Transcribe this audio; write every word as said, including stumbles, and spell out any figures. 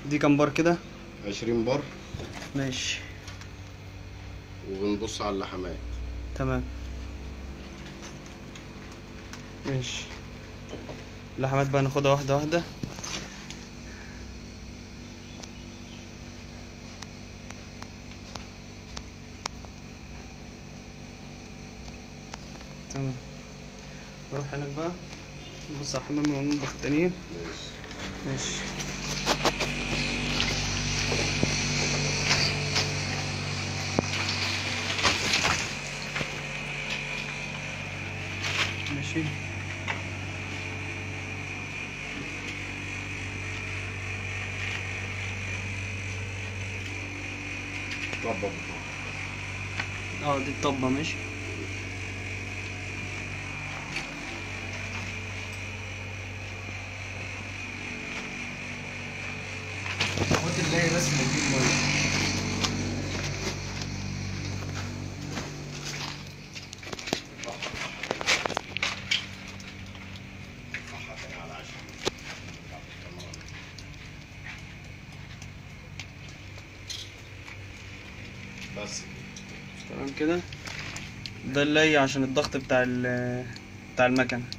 دي كام بار كده؟ عشرين بار. ماشي. وبنبص على اللحمات. تمام ماشي. اللحمات بقى ناخدها واحدة واحدة. تمام. نروح هناك بقى نبص على الحمام وننضف التانيين. ماشي. ماشي. ماشي. طبق. اه دي الطبة. ماشي. قلت نلاقي بس نجيب مية. بس تمام كده. ده اللي عشان الضغط بتاع ال بتاع المكنة.